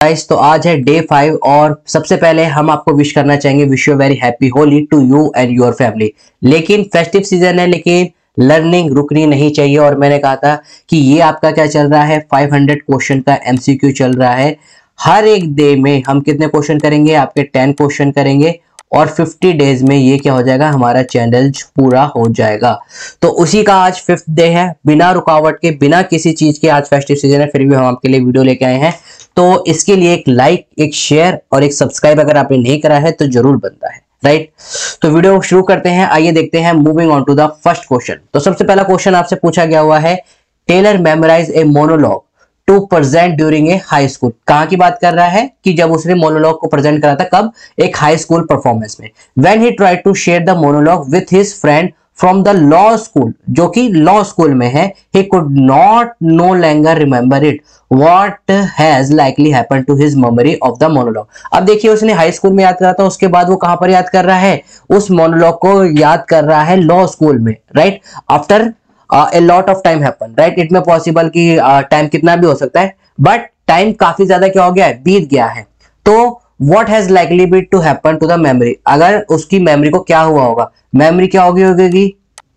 Guys, तो आज है डे 5 और सबसे पहले हम आपको विश करना चाहेंगे, wish you very happy Holi to you and your family. लेकिन फेस्टिव सीजन है, लेकिन लर्निंग रुकनी नहीं चाहिए। और मैंने कहा था कि ये आपका क्या चल रहा है, 500 क्वेश्चन का एमसीक्यू चल रहा है। हर एक डे में हम कितने क्वेश्चन करेंगे, आपके 10 क्वेश्चन करेंगे और 50 डेज में ये क्या हो जाएगा, हमारा चैलेंज पूरा हो जाएगा। तो उसी का आज 5th डे है, बिना रुकावट के, बिना किसी चीज के। आज फेस्टिव सीजन है, फिर भी हम आपके लिए वीडियो लेके आए हैं। तो इसके लिए एक लाइक, एक शेयर और एक सब्सक्राइब अगर आपने नहीं करा है तो जरूर बनता है, राइट। तो वीडियो शुरू करते हैं, आइए देखते हैं। Moving on to the first question. तो सबसे पहला क्वेश्चन आपसे पूछा गया हुआ है, Taylor memorize a monologue to present during a high school. कहां की बात कर रहा है कि जब उसने मोनोलॉग को प्रेजेंट करा था, कब, एक हाई स्कूल परफॉर्मेंस में। When he tried to share the monologue with his friend from the law school, जो कि लॉ स्कूल में है, he could not no longer remember it. What has likely happened to his memory of the monologue? अब देखिए, उसने high school में याद करा था, उसके बाद वो कहां पर याद कर रहा है, उस मोनोलॉग को याद कर रहा है लॉ स्कूल में, right. After a lot of time happen, right? It में पॉसिबल कि टाइम कितना भी हो सकता है, बट टाइम काफी ज्यादा क्या हो गया है, बीत गया है। तो what has likely been to happen to the memory? अगर उसकी मेमोरी को क्या हुआ होगा, मेमोरी क्या होगी,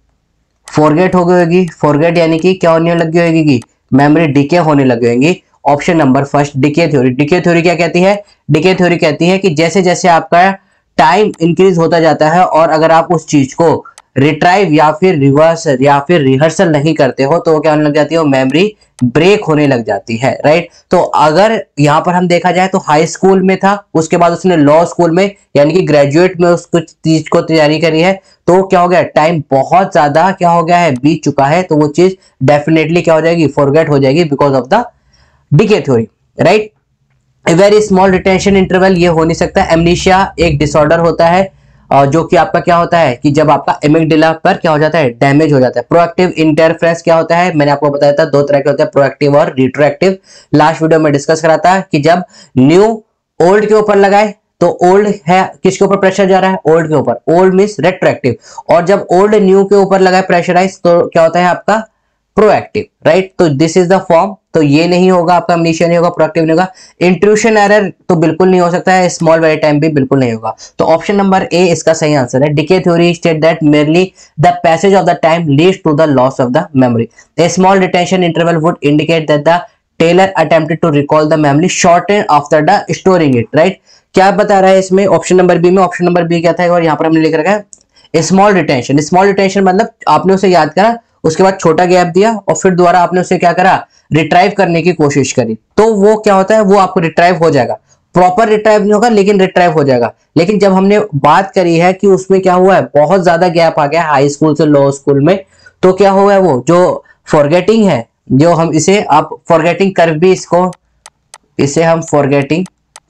फॉरगेट हो गई होगी। फॉरगेट यानी कि क्या होने लगी होगी, मेमोरी डिके होने लगी होगी। Option number first, decay theory. Decay theory क्या कहती है, डिके थ्योरी कहती है कि जैसे जैसे आपका टाइम इंक्रीज होता जाता है और अगर आप उस चीज को रिट्राइव या फिर रिवर्स या फिर रिहर्सल नहीं करते हो तो क्या होने लग जाती है, मेमोरी ब्रेक होने लग जाती है, राइट। तो अगर यहां पर हम देखा जाए तो हाई स्कूल में था, उसके बाद उसने लॉ स्कूल में यानी कि ग्रेजुएट में उस कुछ चीज को तैयारी करी है, तो क्या हो गया, टाइम बहुत ज्यादा क्या हो गया है, बीत चुका है। तो वो चीज डेफिनेटली क्या हो जाएगी, फॉरगेट हो जाएगी because of the decay theory, right. A very small retention interval, ये हो नहीं सकता। एमनीशिया एक डिसऑर्डर होता है जो कि आपका क्या होता है कि जब आपका एमिगडाला पर क्या हो जाता है, डैमेज हो जाता है। प्रोएक्टिव इंटरफेरेंस क्या होता है, मैंने आपको बताया था दो तरह के होते हैं, प्रोएक्टिव और रिट्रोएक्टिव। लास्ट वीडियो में डिस्कस करा था कि जब न्यू ओल्ड के ऊपर लगाए तो ओल्ड है किसके ऊपर प्रेशर जा रहा है, ओल्ड के ऊपर, ओल्ड मींस रेट्रोएक्टिव। और जब ओल्ड न्यू के ऊपर लगाए प्रेशराइज तो क्या होता है आपका प्रोएक्टिव, राइट। तो दिस इज द फॉर्म। तो ये नहीं होगा आपका, अमनीशिया नहीं होगा, प्रोएक्टिव नहीं होगा। इंट्रूशन एरर तो बिल्कुल नहीं हो सकता है, स्मॉल वेरी टाइम भी बिल्कुल नहीं होगा। तो ऑप्शन नंबर ए इसका सही आंसर है। Decay theory state that merely the passage of the time leads to the loss of the memory. A small retention interval would indicate that the Taylor attempted to recall the memory shorten after the storing it, right. क्या बता रहा है इसमें option number B में, option number B क्या था और यहाँ पर हमने लिख रखा है स्मॉल रिटेंशन। स्मॉल रिटेंशन मतलब आपने उसे याद करा, उसके बाद छोटा गैप दिया और फिर दोबारा आपने उसे क्या करा, रिट्राइव करने की कोशिश करी, तो वो क्या होता है, वो आपको रिट्राइव हो जाएगा। प्रॉपर रिट्राइव नहीं होगा लेकिन रिट्राइव हो जाएगा। लेकिन जब हमने बात करी है कि उसमें क्या हुआ है, बहुत ज्यादा गैप आ गया हाई स्कूल से लॉ स्कूल में, तो क्या हुआ है, वो जो फॉरगेटिंग है, जो हम इसे आप फॉरगेटिंग कर्व भी इसको, इसे हम फॉरगेटिंग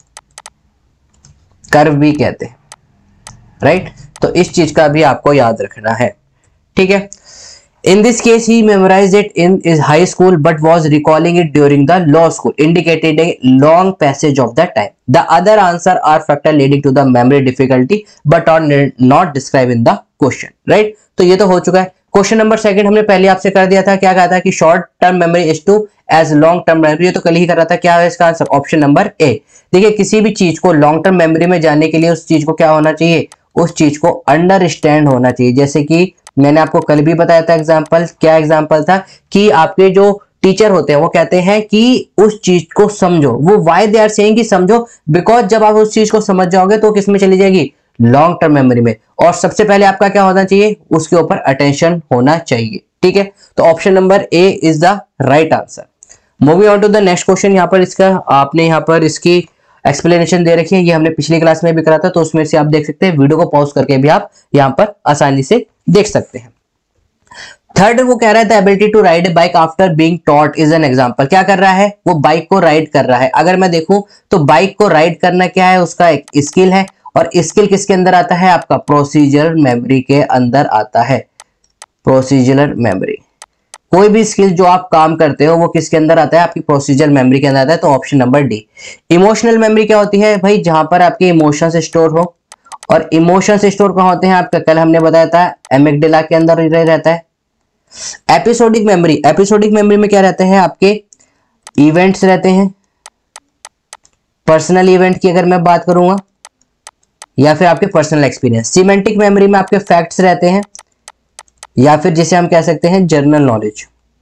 कर्व भी कहते हैं, राइट। तो इस चीज का भी आपको याद रखना है, ठीक है। In this case, he memorized it in his high school but was recalling it during the law school, indicating a long passage of the time. The other answer are factor leading to the memory difficulty but are not described in the question, right? तो ये तो हो चुका है। Question number second हमने पहले आपसे कर दिया था, क्या कहा था कि short term memory is to as long term memory, ये तो कल ही कर रहा था। क्या है इसका आंसर, ऑप्शन नंबर ए। देखिए, किसी भी चीज को लॉन्ग टर्म मेमोरी में जाने के लिए उस चीज को क्या होना चाहिए, उस चीज को अंडरस्टैंड होना चाहिए। जैसे कि मैंने आपको कल भी बताया था एग्जाम्पल, क्या एग्जाम्पल था कि आपके जो टीचर होते हैं वो कहते हैं कि उस चीज को समझो, वो वाई दे आर सेइंग कि समझो, बिकॉज जब आप उस चीज को समझ जाओगे तो किस में चली जाएगी, लॉन्ग टर्म मेमोरी में। और सबसे पहले आपका क्या होना चाहिए, उसके ऊपर अटेंशन होना चाहिए, ठीक है। तो option number A is the right answer. Moving on to the next question. यहाँ पर इसका आपने यहाँ पर इसकी एक्सप्लेनेशन दे रखी है, ये हमने पिछली क्लास में भी करा था, तो उसमें से आप देख सकते हैं, वीडियो को पॉज करके भी आप यहाँ पर आसानी से देख सकते हैं। थर्ड वो कह रहा है the ability to ride a bike after being taught is an example. क्या कर रहा है, वो बाइक को राइड कर रहा है। अगर मैं देखूं तो बाइक को राइड करना क्या है, उसका एक स्किल है, और स्किल किसके अंदर आता है, आपका प्रोसीजरल मेमोरी के अंदर आता है। प्रोसीजरल मेमोरी, कोई भी स्किल जो आप काम करते हो वो किसके अंदर आता है, आपकी प्रोसीजरल मेमोरी के अंदर आता है। तो option number D. Emotional memory क्या होती है भाई, जहां पर आपके इमोशंस स्टोर हो, और इमोशंस स्टोर कहां होते हैं आपका, कल हमने बताया था एमिगडाला के अंदर रहता है। एपिसोडिक मेमोरी, एपिसोडिक मेमोरी में क्या रहते हैं, आपके इवेंट्स रहते हैं, पर्सनल इवेंट की अगर मैं बात करूंगा, या फिर आपके पर्सनल एक्सपीरियंस। सिमेंटिक मेमोरी में आपके फैक्ट्स रहते हैं, या फिर जिसे हम कह सकते हैं general knowledge.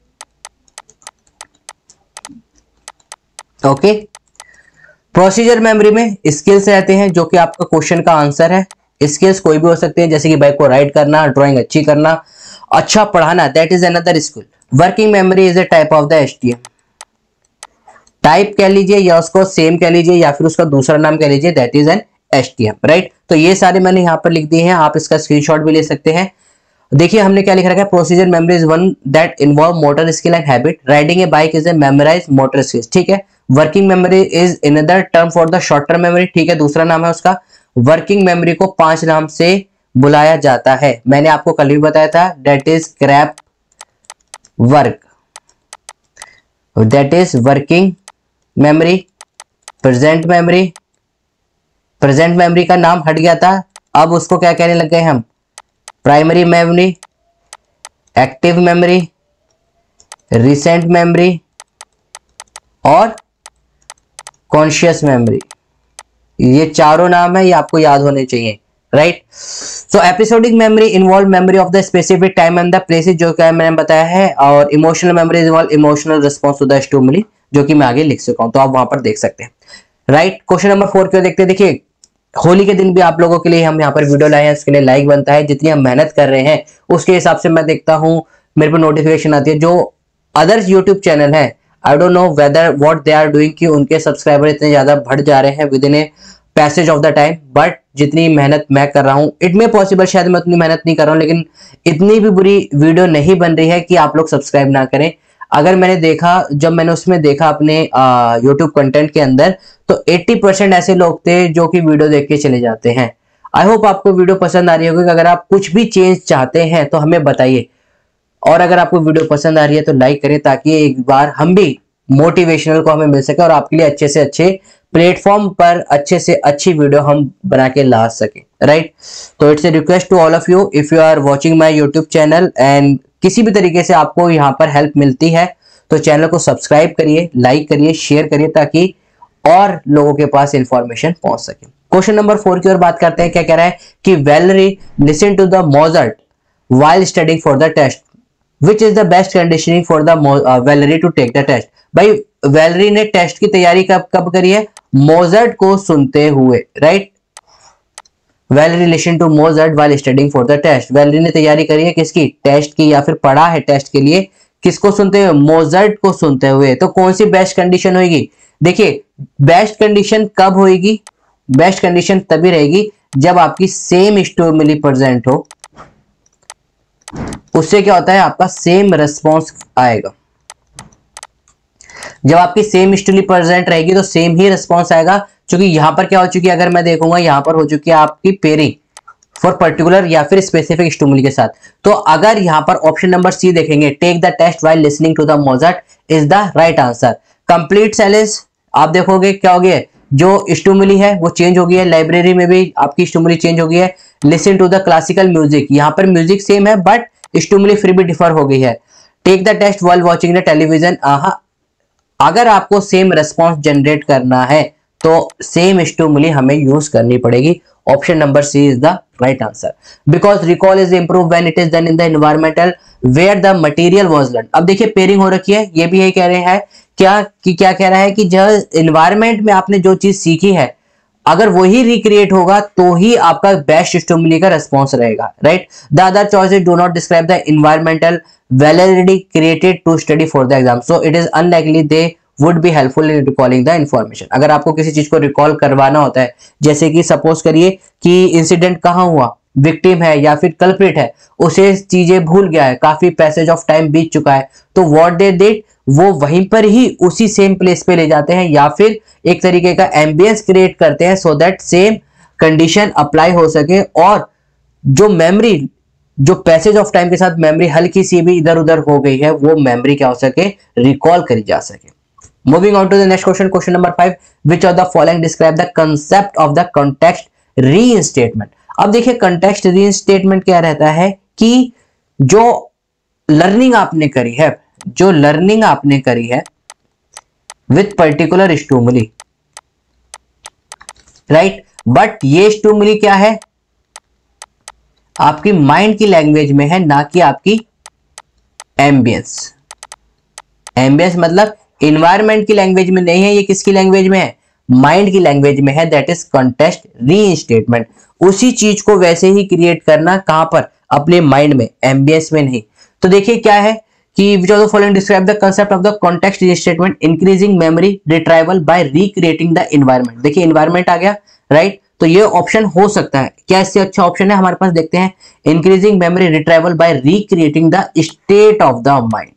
Okay. Procedure memory में स्किल्स रहते हैं, जो कि आपका क्वेश्चन का आंसर है। स्किल्स कोई भी हो सकते हैं, जैसे कि बाइक को राइड करना, ड्राइंग अच्छी करना, अच्छा पढ़ाना, that is another skill. Working memory is a type of the HTM. Type कह लीजिए, या उसको सेम कह लीजिए, या फिर उसका दूसरा नाम कह लीजिए, that is an HTM, right. तो ये सारे मैंने यहां पर लिख दिए हैं, आप इसका स्क्रीनशॉट भी ले सकते हैं। देखिए हमने क्या लिख रखा है, procedure memory is one that involve motor skill and habit. Riding a bike is a memorize motor skills, ठीक है। Working memory is another term for the short term memory, ठीक है, दूसरा नाम है उसका। वर्किंग मेमोरी को 5 नाम से बुलाया जाता है, मैंने आपको कल भी बताया था, that is crap work, that is working memory. Present memory, present memory का नाम हट गया था, अब उसको क्या कहने लग गए हम, primary memory, active memory, recent memory और कॉन्शियस मेमोरी। ये चारों नाम है, ये आपको याद होने चाहिए, right. So episodic memory involve memory of the specific time and the places, जो क्या मैंने बताया है। और emotional memory involve emotional response to the stimuli, जो कि मैं आगे लिख चुका हूं, तो आप वहां पर देख सकते हैं, राइट। क्वेश्चन नंबर 4 क्यों देखते हैं। देखिए होली के दिन भी आप लोगों के लिए हम यहाँ पर वीडियो लाए हैं, इसके लिए लाइक बनता है। जितनी हम मेहनत कर रहे हैं उसके हिसाब से मैं देखता हूँ, मेरे पर नोटिफिकेशन आती है। जो अदर्स यूट्यूब चैनल है, I don't know whether what they are doing, कि उनके सब्सक्राइबर इतने ज्यादा बढ़ जा रहे हैं within a passage of the time, but जितनी मेहनत मैं कर रहा हूँ, इट में पॉसिबल शायद मैं उतनी मेहनत नहीं कर रहा हूँ, लेकिन इतनी भी बुरी वीडियो नहीं बन रही है कि आप लोग सब्सक्राइब ना करें। अगर मैंने देखा, जब मैंने उसमें देखा अपने यूट्यूब कंटेंट के अंदर, तो 80% ऐसे लोग थे जो कि वीडियो देख के चले जाते हैं। आई होप आपको वीडियो पसंद आ रही होगी। अगर आप कुछ भी चेंज चाहते हैं तो हमें बताइए, और अगर आपको वीडियो पसंद आ रही है तो लाइक करें, ताकि एक बार हम भी मोटिवेशनल को हमें मिल सके और आपके लिए अच्छे से अच्छे प्लेटफॉर्म पर अच्छे से अच्छी वीडियो हम बना के ला सके, राइट। तो it's a request to all of you, if you are watching my YouTube channel and किसी भी तरीके से आपको यहाँ पर हेल्प मिलती है, तो चैनल को सब्सक्राइब करिए, लाइक करिए, शेयर करिए, ताकि और लोगों के पास इंफॉर्मेशन पहुंच सके। क्वेश्चन नंबर 4 की ओर बात करते हैं। क्या कह रहा है कि Valerie listen to the Mozart while studying for the test, which is the best conditioning for the Valerie to take the test। भाई वैलेरी ने टेस्ट की तैयारी कब करी है, मोजार्ट को सुनते हुए, right. Valerie listen to Mozart while studying for the test। Valerie ने तैयारी करी है किसकी, टेस्ट की, या फिर पढ़ा है टेस्ट के लिए, किसको सुनते हुए, मोजार्ट को सुनते हुए। तो कौन सी बेस्ट कंडीशन होगी, देखिए बेस्ट कंडीशन कब होगी, बेस्ट कंडीशन तभी रहेगी जब आपकी सेम स्टिमुली प्रेजेंट हो। उससे क्या होता है, आपका सेम रिस्पॉन्स आएगा। जब आपकी सेम स्टिमुली प्रेजेंट रहेगी तो सेम ही रिस्पॉन्स आएगा। क्योंकि यहां पर क्या हो चुकी है, अगर मैं देखूंगा यहां पर हो चुकी है आपकी पेयरिंग फॉर पर्टिकुलर या फिर स्पेसिफिक स्टिमुली के साथ। तो अगर यहां पर ऑप्शन नंबर सी देखेंगे, take the test while listening to the Mozart is the right answer. Complete silence, आप देखोगे क्या हो गया, जो स्टिमुली है वो चेंज हो गई है, लाइब्रेरी में भी आपकी स्टिमुली चेंज हो गई है। Listen to the classical music, यहां पर म्यूजिक सेम है बट स्टिमुली फिर भी डिफर हो गई है। Take the test while watching the television, अगर आपको सेम रेस्पॉन्स जनरेट करना है तो सेम स्टिमुली हमें यूज करनी पड़ेगी। Option number C is the right answer. Because recall is improve when it is done in the environmental where the material was learn. अब देखिए पेयरिंग हो रखी है, ये भी यही कह रहे हैं क्या कह रहा है कि जब एनवायरमेंट में आपने जो चीज सीखी है, अगर वही रिक्रिएट होगा तो ही आपका बेस्ट स्टिमुली का रेस्पॉन्स रहेगा, right. The other choices do not describe the environmental validity created to study for the exam, so it is unlikely they would be helpful in recalling the information. अगर आपको किसी चीज को recall करवाना होता है, जैसे कि सपोज करिए कि इंसिडेंट कहाँ हुआ, विक्टिम है या फिर कल्प्रिट है, उसे चीजें भूल गया है, काफी पैसेज ऑफ टाइम बीत चुका है, तो व्हाट दे डिड, वो वहीं पर ही उसी सेम प्लेस पे ले जाते हैं, या फिर एक तरीके का एम्बियंस क्रिएट करते हैं so that same condition apply हो सके, और जो मेमोरी, जो पैसेज ऑफ टाइम के साथ मेमोरी हल्की सी भी इधर उधर हो गई है, वो मेमोरी क्या हो सके, रिकॉल करी जा सके। Moving on to the next question, question number 5, which of the following describe the concept of the context reinstatement. अब देखिए कॉन्टेक्स्ट रीइंस्टेटमेंट क्या रहता है कि जो लर्निंग आपने करी है, with particular stimuli, right. But ये स्टिमुली क्या है, आपकी माइंड की लैंग्वेज में है, ना कि आपकी एम्बियंस। एम्बियंस मतलब इन्वायरमेंट की लैंग्वेज में नहीं है, ये किसकी लैंग्वेज में है, माइंड की लैंग्वेज में है, दैट इज कॉन्टेक्स्ट रीइंस्टेटमेंट। उसी चीज को वैसे ही क्रिएट करना, कहां पर, अपने माइंड में, एम्बियंस में नहीं। तो देखिए क्या है कि which of the following describe the concept of the context reinstatement, increasing memory retrieval by recreating the environment. देखिए एनवायरनमेंट आ गया, राइट। तो ये ऑप्शन हो सकता है, क्या इससे अच्छा ऑप्शन है हमारे पास, देखते हैं। Increasing memory retrieval by recreating the state of the mind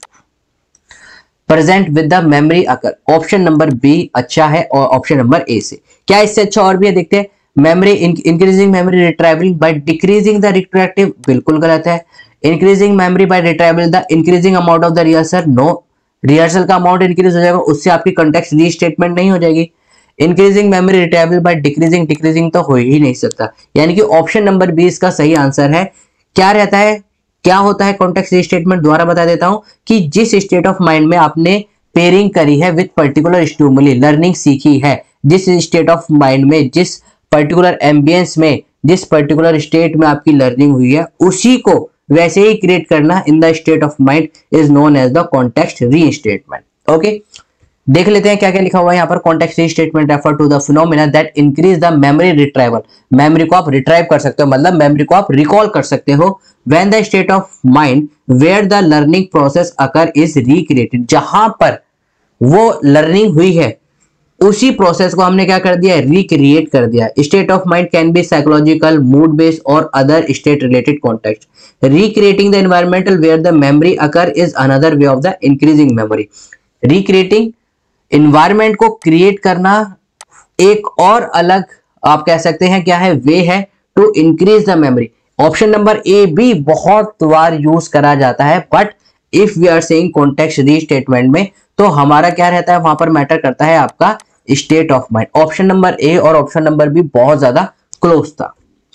present with the memory occur. Option number B अच्छा है और ऑप्शन नंबर ए से। क्या इससे अच्छा और भी है, देखते हैं। Memory increasing memory retrievaling by decreasing the retroactive, बिल्कुल गलत है। Increasing memory by retrieval the increasing amount of the rehearsal, no. Rehearsal का अमाउंट इंक्रीज हो जाएगा, उससे आपकी कॉन्टेक्स्ट रीस्टेटमेंट नहीं हो जाएगी। Increasing memory retrieval by decreasing, decreasing तो हो ही नहीं सकता, यानी कि ऑप्शन नंबर बी इसका सही आंसर है। क्या रहता है, क्या होता है कॉन्टेक्स्ट रीस्टेटमेंट, दोबारा बता देता हूं कि जिस स्टेट ऑफ माइंड में आपने पेयरिंग करी है विद पर्टिकुलर स्टिमुली, लर्निंग सीखी है, जिस स्टेट ऑफ माइंड में, जिस पर्टिकुलर एम्बियंस में, जिस पर्टिकुलर स्टेट में आपकी लर्निंग हुई है, उसी को वैसे ही क्रिएट करना in the state of mind is known as the context restatement. Okay, देख लेते हैं क्या क्या लिखा हुआ है यहाँ पर। Context restatement refer to the phenomena that increase the memory retrieval. Memory को आप रिट्राइव कर सकते हो, मतलब मेमोरी को आप रिकॉल कर सकते हो। When the state of mind where the learning process occur is recreated, जहां पर वो लर्निंग हुई है उसी प्रोसेस को हमने क्या कर दिया है, रिक्रिएट कर दिया। State of mind can be psychological, mood based और other state related context. Recreating the environmental where the memory occur is another way of the increasing memory. Recreating environment को क्रिएट करना एक और अलग, आप कह सकते हैं क्या है, वे है to increase the memory. Option number A भी बहुत बार यूज करा जाता है, but if we are saying context restatement में, तो हमारा क्या रहता है, वहां पर मैटर करता है आपका state of mind. Option number A और ऑप्शन नंबर बी बहुत ज्यादा क्लोज था।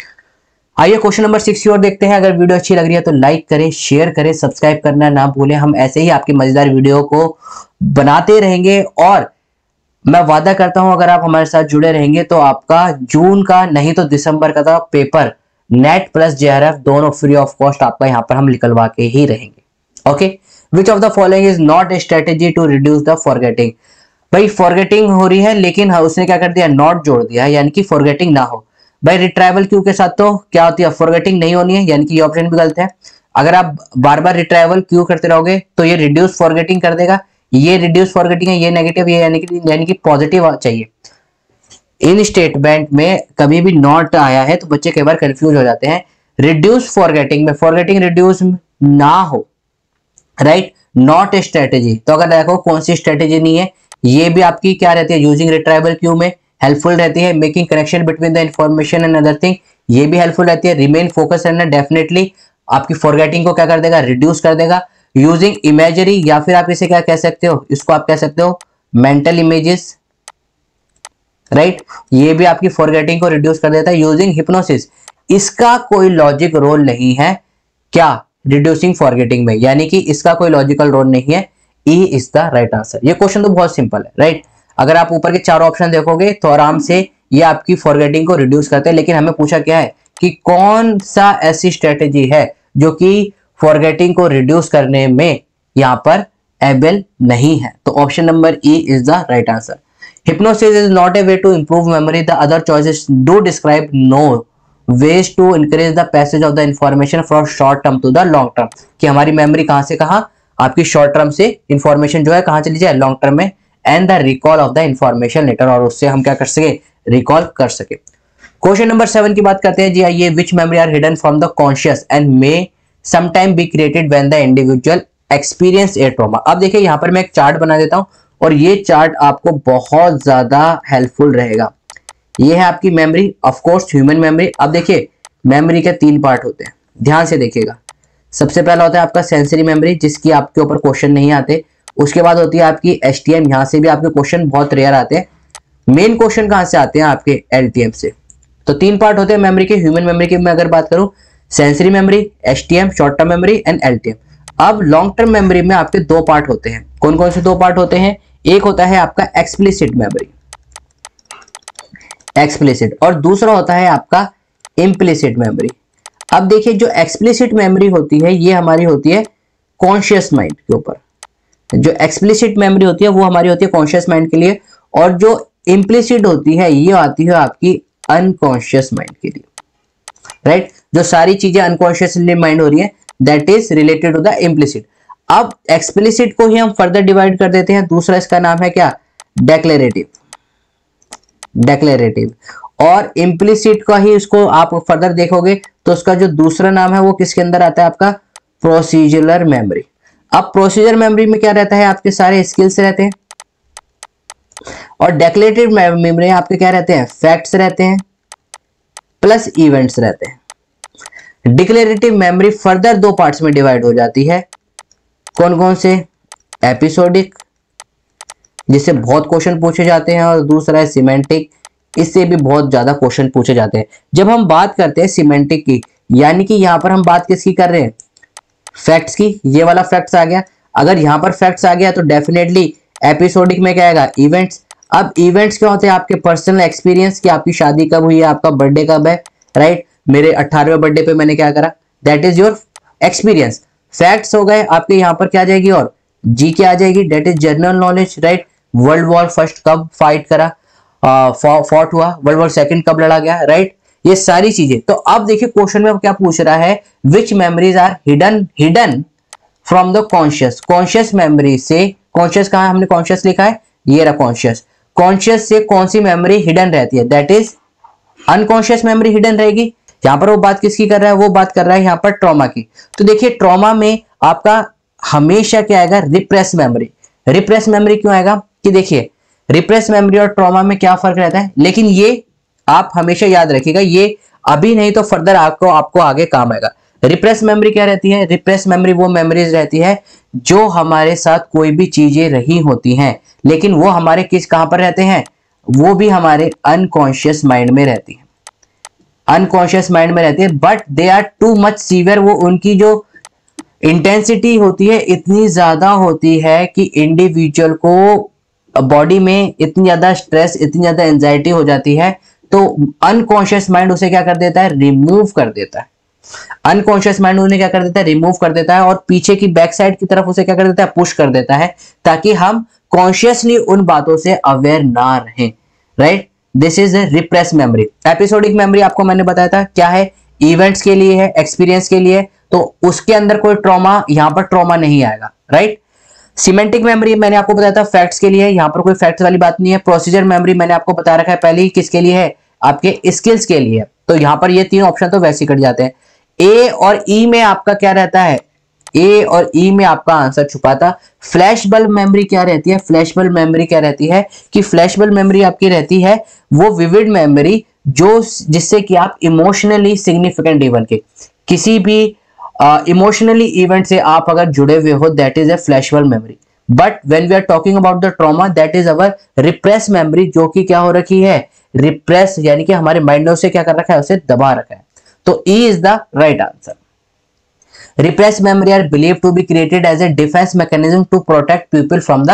आइए क्वेश्चन नंबर 6 की ओर देखते हैं। अगर वीडियो अच्छी लग रही है तो लाइक करें, शेयर करें, सब्सक्राइब करना ना भूलें। हम ऐसे ही आपकी मजेदार वीडियो को बनाते रहेंगे और मैं वादा करता हूं अगर आप हमारे साथ जुड़े रहेंगे तो आपका जून का नहीं तो दिसंबर का था पेपर, नेट प्लस जेआरएफ दोनों फ्री ऑफ कॉस्ट आपका यहां पर हम निकलवा के ही रहेंगे। Okay, which of the following is not a strategy to reduce the forgetting. भाई फॉरगेटिंग हो रही है लेकिन उसने क्या कर दिया, नॉट जोड़ दिया, यानी कि फॉरगेटिंग ना हो। भाई रिट्राइवल क्यू के साथ तो क्या होती है, फॉरगेटिंग नहीं होनी है, यानी कि ये ऑप्शन भी गलत है। अगर आप बार बार रिट्राइवल क्यू करते रहोगे तो ये रिड्यूस फॉरगेटिंग कर देगा, ये रिड्यूस फॉरगेटिंग है, ये नेगेटिव, ये यानी कि पॉजिटिव चाहिए। इन स्टेटमेंट में कभी भी नॉट आया है तो बच्चे कई बार कंफ्यूज हो जाते हैं। रिड्यूस फॉरगेटिंग में फॉरगेटिंग रिड्यूस ना हो, राइट, नॉट ए स्ट्रेटेजी। तो अगर देखो कौन सी स्ट्रेटेजी नहीं है, ये भी आपकी क्या रहती है, यूजिंग रिट्राइवल क्यू में हेल्पफुल रहती है। Making connection between the information and other thing, ये भी हेल्पफुल रहती है। रिमेन फोकस रहना डेफिनेटली आपकी फॉरगेटिंग को क्या कर देगा, रिड्यूस कर देगा। यूजिंग इमेजरी, या फिर आप इसे क्या कह सकते हो, इसको आप कह सकते हो मेंटल इमेजेस, राइट, ये भी आपकी फॉरगेटिंग को रिड्यूस कर देता है। यूजिंग हिप्नोसिस, इसका कोई लॉजिक रोल नहीं है क्या, रिड्यूसिंग फॉरगेटिंग में, यानी कि इसका कोई लॉजिकल रोल नहीं है। E is the right answer. ये क्वेश्चन तो बहुत सिंपल है, राइट। अगर आप ऊपर के चारों ऑप्शन देखोगे तो आराम से ये आपकी फॉरगेटिंग को रिड्यूस करते हैं, लेकिन हमें पूछा क्या है कि कौन सा ऐसी स्ट्रेटेजी है जो कि फॉरगेटिंग को रिड्यूस करने में यहां पर एबल नहीं है। तो option number E is the right answer. Hypnosis is not a way to improve memory, the other choices do describe no ways to increase the passage of the information from short term to the long term, कि हमारी memory कहां से कहां, आपकी short term से information जो है कहां चली जाए, लॉन्ग टर्म में, and the recall of the information later, और उससे हम क्या कर सके, रिकॉल कर सके। क्वेश्चन नंबर 7 की बात करते हैं जी। आइए, which memory are hidden from the conscious and may sometime be created when the individual experience a trauma. अब देखिए यहाँ पर मैं एक चार्ट बना देता हूं और ये चार्ट आपको बहुत ज्यादा हेल्पफुल रहेगा। ये है आपकी memory, of course human memory. अब देखिए मेमोरी के 3 पार्ट होते हैं, ध्यान से देखिएगा। सबसे पहला होता है आपका सेंसरी मेमोरी, जिसकी आपके ऊपर क्वेश्चन नहीं आते। उसके बाद होती है आपकी एसटीएम, यहां से भी आपके क्वेश्चन बहुत रेयर आते हैं। मेन क्वेश्चन कहां से आते हैं, आपके एलटीएम से। तो 3 पार्ट होते हैं मेमोरी के। ह्यूमन मेमोरी की मैं अगर बात करूं, sensory memory, STM short term memory and LTM. अब लॉन्ग टर्म मेमोरी में आपके 2 पार्ट होते हैं। कौन कौन से 2 पार्ट होते हैं, एक होता है आपका एक्सप्लिसिट मेमोरी, एक्सप्लिसिट, और दूसरा होता है आपका इम्प्लिसिट मेमोरी। अब देखिए जो एक्सप्लिसिट मेमोरी होती है ये हमारी होती है कॉन्शियस माइंड के ऊपर, जो एक्सप्लिसिट मेमोरी होती है वो हमारी होती है कॉन्शियस माइंड के लिए, और जो इम्प्लिसिट होती है ये आती है आपकी अनकॉन्शियस माइंड के लिए, राइट। जो सारी चीजें अनकॉन्शियसली माइंड हो रही है that is related to the implicit. अब एक्सप्लिसिट को ही हम फर्दर डिवाइड कर देते हैं, दूसरा इसका नाम है क्या, डेक्लेरेटिव, डेक्लेरेटिव। और इम्प्लिसिट का ही इसको आप फर्दर देखोगे तो उसका जो दूसरा नाम है वो किसके अंदर आता है, आपका प्रोसीजरल मेमोरी। अब प्रोसीजर मेमोरी में क्या रहता है, आपके सारे स्किल्स रहते हैं, और डेक्लेरेटिव मेमोरी आपके क्या रहते हैं, फैक्ट्स रहते हैं प्लस इवेंट्स रहते हैं। डिक्लेरेटिव मेमोरी फर्दर दो पार्ट्स में डिवाइड हो जाती है, कौन कौन से, एपिसोडिक जिससे बहुत क्वेश्चन पूछे जाते हैं, और दूसरा है सिमेंटिक, इससे भी बहुत ज्यादा क्वेश्चन पूछे जाते हैं। जब हम बात करते हैं सिमेंटिक की, यानी कि यहां पर हम बात किसकी कर रहे हैं, फैक्ट्स की, ये वाला फैक्ट्स आ गया। अगर यहां पर फैक्ट्स आ गया तो डेफिनेटली एपिसोडिक में क्या आएगा, इवेंट्स। अब इवेंट्स क्या होते हैं, आपके पर्सनल एक्सपीरियंस कि आपकी शादी कब हुई है, आपका बर्थडे कब है, राइट। मेरे 18वें बर्थडे पे मैंने क्या करा, that is your experience. Facts हो गए आपके, यहाँ पर क्या आ जाएगी, और जी क्या आ जाएगी, that is general knowledge, right. World war first कब फाइट करा, फॉट हुआ, वर्ल्ड वॉर सेकंड कब लड़ा गया, राइट। ये सारी चीजें। तो अब देखिए क्वेश्चन में क्या पूछ रहा है, which memories are hidden from the conscious. Conscious memory से, कॉन्शियस कहां हमने कॉन्शियस लिखा है, ये रहा कॉन्शियस। कॉन्शियस से कौन सी मेमोरी हिडन रहती है, that is unconscious memory hidden रहेगी। यहां पर वो बात किसकी कर रहा है, वो बात कर रहा है यहाँ पर ट्रॉमा की। तो देखिए ट्रॉमा में आपका हमेशा क्या आएगा, रिप्रेस मेमोरी। रिप्रेस मेमोरी क्यों आएगा, कि देखिए रिप्रेस मेमोरी और ट्रॉमा में क्या फर्क रहता है, लेकिन ये आप हमेशा याद रखिएगा, ये अभी नहीं तो फर्दर आपको आगे काम आएगा। रिप्रेस मेमोरी क्या रहती है, रिप्रेस मेमोरी वो मेमोरीज रहती है जो हमारे साथ कोई भी चीजें रही होती हैं, लेकिन वो हमारे कहां पर रहते हैं, वो भी हमारे अनकॉन्शियस माइंड में रहती है, अनकॉन्शियस माइंड में रहती है। But they are too much severe, वो उनकी जो इंटेंसिटी होती है इतनी ज्यादा होती है कि इंडिविजुअल को बॉडी में इतनी ज्यादा स्ट्रेस, इतनी ज्यादा एंजाइटी हो जाती है, तो अनकॉन्शियस माइंड उसे क्या कर देता है, रिमूव कर देता है। अनकॉन्शियस माइंड उन्हें क्या कर देता है, रिमूव कर देता है, और पीछे की बैक साइड की तरफ उसे क्या कर देता है, पुश कर देता है, ताकि हम कॉन्शियसली उन बातों से अवेयर ना रहें, right. This is repress memory. Episodic memory आपको मैंने बताया था क्या है, इवेंट्स के लिए है, एक्सपीरियंस के लिए, तो उसके अंदर कोई ट्रॉमा, यहां पर ट्रॉमा नहीं आएगा, राइट। सिमेंटिक मेमोरी मैंने आपको बताया था फैक्ट्स के लिए, यहां पर कोई फैक्ट्स वाली बात नहीं है। प्रोसीजर मेमोरी मैंने आपको बता रखा है पहले ही, किसके लिए है, आपके स्किल्स के लिए। तो यहां पर ये तीन ऑप्शन तो वैसे ही कट जाते हैं। ए और ई में आपका क्या रहता है, ए और ई में आपका आंसर छुपा था। फ्लैश बल्ब मेमोरी क्या रहती है, फ्लैश बल्ब मेमोरी क्या रहती है, कि फ्लैश बल्ब मेमोरी आपकी रहती है वो विविड मेमोरी जो जिससे कि आप इमोशनली सिग्निफिकेंट इवेंट के, किसी भी इमोशनली इवेंट से आप अगर जुड़े हुए हो, that is a flashbulb memory. But when we are talking about the trauma, that is our repress memory, जो कि क्या हो रखी है, रिप्रेस, यानी कि हमारे माइंड ने उसे क्या कर रखा है, उसे दबा रखा है। तो E is the right answer. Repressed memory are believed to be created as a defense mechanism to protect people from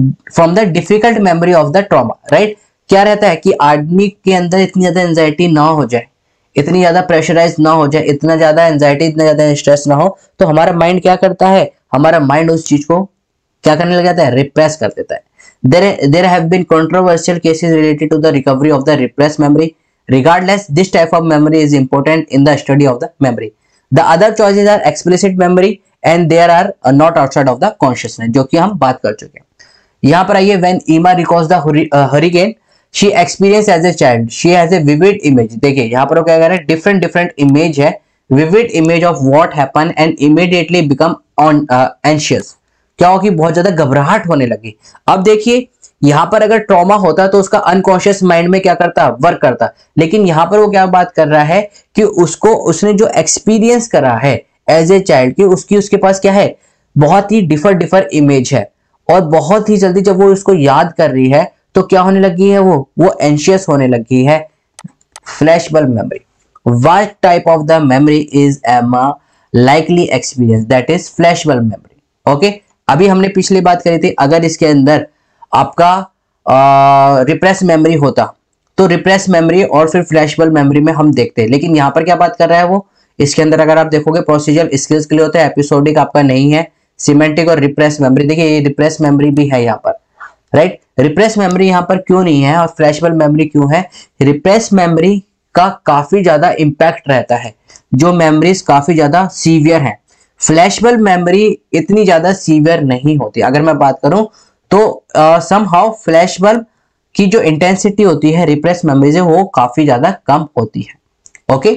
the difficult memory of the trauma, right? क्या रहता है कि आदमी के अंदर इतनी ज्यादा एंजाइटी ना हो जाए, इतनी ज्यादा प्रेशराइज ना हो जाए, इतना ज्यादा एंजाइटी, इतना ज्यादा स्ट्रेस ना हो, तो हमारा माइंड क्या करता है, हमारा माइंड उस चीज को क्या करने लग जाता है, रिप्रेस कर देता है। There have been controversial cases related to the recovery of the repressed memory. Regardless, this type of memory is important in the study of the memory. The other choices are explicit memory and there are not outside of the consciousness, जो कि हम बात कर चुके हैं। यहाँ पर आइए, when Emma recalls the hurricane she experienced as a child, she has a vivid image। देखिए यहाँ पर क्या कह रहा है, different image है, vivid image of what happened and immediately become anxious। क्या हो कि बहुत ज्यादा घबराहट होने लगी। अब देखिए यहां पर अगर ट्रॉमा होता तो उसका अनकॉन्शियस माइंड में क्या करता, वर्क करता, लेकिन यहां पर वो क्या बात कर रहा है कि उसने जो एक्सपीरियंस करा है एज ए चाइल्ड की, उसके पास क्या है, बहुत ही डिफर इमेज है, और बहुत ही जल्दी जब वो उसको याद कर रही है तो क्या होने लगी है, वो एंशियस होने लगी है। Flashbulb memory, what type of the memory is Emma likely experience, that is flashbulb memory. Okay, अभी हमने पिछली बात करी थी, अगर इसके अंदर आपका रिप्रेस मेमोरी होता तो रिप्रेस मेमोरी और फिर फ्लैशबल मेमोरी में हम देखते हैं। लेकिन यहाँ पर क्या बात कर रहा है वो, इसके अंदर अगर आप देखोगे प्रोसीजर स्किल्स के लिए होता है, एपिसोडिक आपका नहीं है, सिमेंटिक और रिप्रेस मेमोरी। देखिए ये रिप्रेस मेमोरी भी है यहाँ पर, राइट। रिप्रेस मेमोरी यहाँ पर क्यों नहीं है और फ्लैशबल मेमोरी क्यों है? रिप्रेस मेमोरी का काफी ज्यादा इंपैक्ट रहता है, जो मेमोरीज काफी ज्यादा सीवियर है। फ्लैशबल मेमोरी इतनी ज्यादा सीवियर नहीं होती। अगर मैं बात करूं तो समहाउ फ्लैशबल की जो इंटेंसिटी होती है रिप्रेस मेमोरी से वो काफी ज्यादा कम होती है। ओके,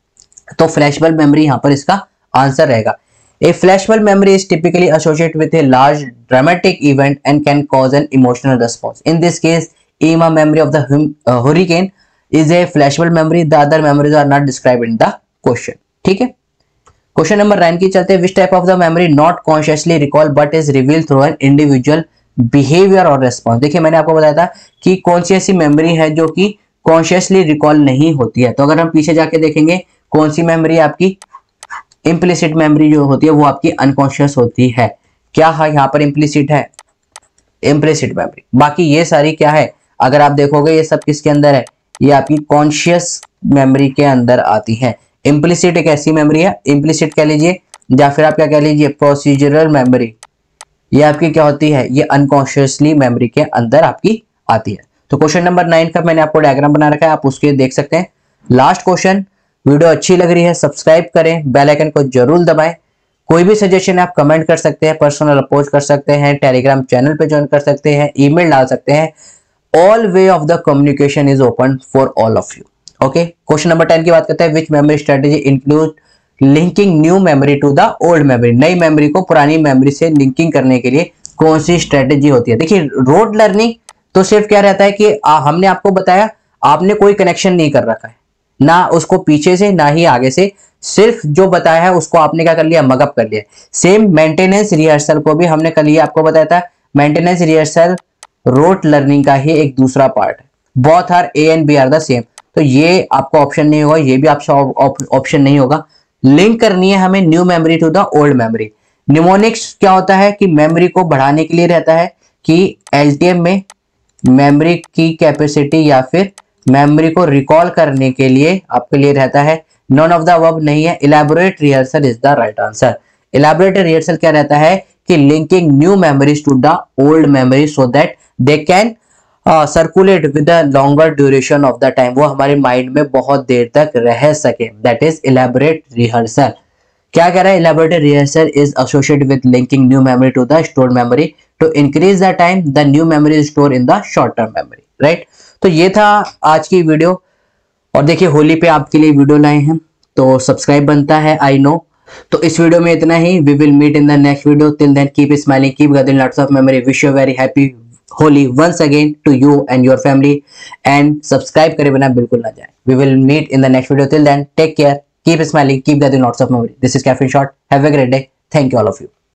तो फ्लैशबल मेमोरी यहां पर इसका आंसर रहेगा। A flashbulb memory is typically associated with a large dramatic event and can cause an emotional response. In this case, Irma memory of the hurricane is a flashbulb memory. The other memories are not described in the question. ठीक है। Question number 9 की चलते हैं। Which type of the memory not consciously recall but is revealed through an individual behavior or response? देखिए मैंने आपको बताया था कि कौन सी ऐसी मेमोरी है जो कि कॉन्शियसली रिकॉल नहीं होती है। तो अगर हम पीछे जाके देखेंगे कौन सी मेमोरी आपकी इम्प्लिसिट मेमोरी जो होती है वो आपकी अनकॉन्शियस होती है। क्या है यहाँ पर इम्प्लिसिट है? Implicit memory. बाकी ये सारी क्या है, अगर आप देखोगे ये सब किसके अंदर है, ये आपकी कॉन्शियस मेमोरी के अंदर आती है। इम्प्लिसिट एक ऐसी मेमोरी है, इम्प्लिसिट कह लीजिए या फिर आप क्या कह लीजिए प्रोसीजरल मेमोरी, ये आपकी क्या होती है, ये अनकॉन्शियसली मेमोरी के अंदर आपकी आती है। तो क्वेश्चन नंबर 9 का मैंने आपको डायग्राम बना रखा है, आप उसके देख सकते हैं। Last question. वीडियो अच्छी लग रही है सब्सक्राइब करें, बेल आइकन को जरूर दबाएं। कोई भी सजेशन आप कमेंट कर सकते हैं, पर्सनल अप्रोच कर सकते हैं, टेलीग्राम चैनल पे ज्वाइन कर सकते हैं, ईमेल डाल सकते हैं। All way of the communication is open for all of you. Okay, question number 10 की बात करते हैं। Which memory strategy include linking new memory to the old memory? नई मेमोरी को पुरानी मेमोरी से लिंकिंग करने के लिए कौन सी स्ट्रेटेजी होती है? देखिए रोड लर्निंग तो सिर्फ क्या रहता है कि हमने आपको बताया, आपने कोई कनेक्शन नहीं कर रखा है, ना उसको पीछे से ना ही आगे से, सिर्फ जो बताया है उसको आपने क्या कर लिया, मगअप कर लिया। सेम मेंटेनेंस रिहर्सल को भी हमने कल ही आपको बताया था। मेंटेनेंस रिहर्सल रोड लर्निंग का ही एक दूसरा पार्ट है। Both are A and B are the same. तो ये आपका ऑप्शन नहीं होगा, ये भी आपका ऑप्शन नहीं होगा। लिंक करनी है हमें new memory to the old memory. Mnemonics क्या होता है कि मेमोरी को बढ़ाने के लिए रहता है कि एलटीएम में मेमोरी की कैपेसिटी या फिर मेमोरी को रिकॉल करने के लिए आपके लिए रहता है। नॉन ऑफ द अबव नहीं है। Elaborate rehearsal is the right answer. Elaborate rehearsal क्या रहता है कि linking new memories to the old memory so that they can circulate with the longer duration of the time, वो हमारे mind में बहुत देर तक रह सके। That is elaborate rehearsal. क्या कह रहा है? Elaborate rehearsal is associated with linking new memory to the stored memory to increase the time the new memory is store in the short term memory, right. तो ये था आज की video. और देखिए होली पे आपके लिए वीडियो लाए हैं तो सब्सक्राइब बनता है, आई नो। तो इस वीडियो में इतना ही। We will meet in the next video. Till then keep smiling, keep getting lots of memory. Wish you very happy Holi once again to you and your family. And subscribe करे बिना बिल्कुल ना जाए। We will meet in the next video. Till then take care, keep smiling, keep getting lots of memory. This is caffeine shot. Have a great day. Thank you all of you.